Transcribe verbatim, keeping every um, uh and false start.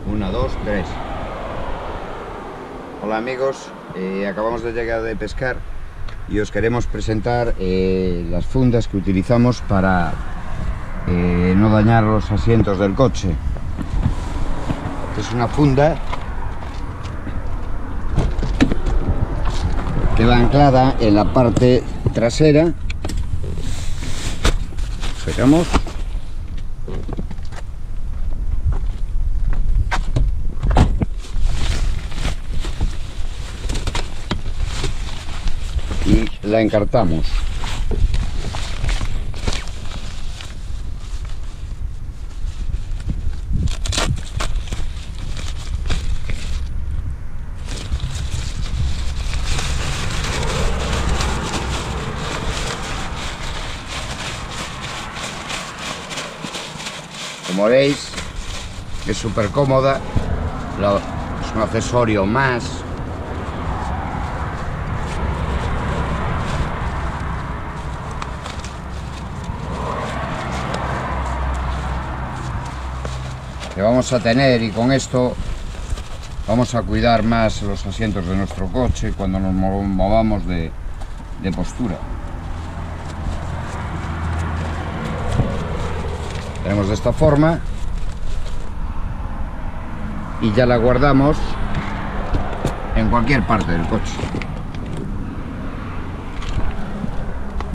Una, dos, tres. Hola amigos, eh, acabamos de llegar de pescar y os queremos presentar eh, las fundas que utilizamos para eh, no dañar los asientos del coche. Es una funda que va anclada en la parte trasera. Sacamos. Y la encartamos. Como veis, es súper cómoda, es un accesorio más. Que vamos a tener, y con esto vamos a cuidar más los asientos de nuestro coche cuando nos movamos de, de postura. Tenemos de esta forma y ya la guardamos en cualquier parte del coche.